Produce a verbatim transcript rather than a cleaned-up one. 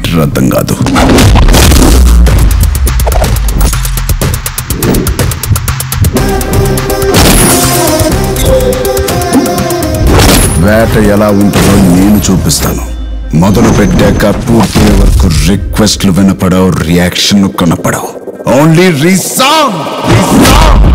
Matter అర్థం కాదు. వేట ఎలా ఉంటుందో నేను చూపిస్తాను. మొదలు పెట్టాక పూర్తి వరకు రిక్వెస్ట్లు వినపడవు, రియాక్షన్ కనపడవు. ఓన్లీ రీసాంగ్ రీసాంగ్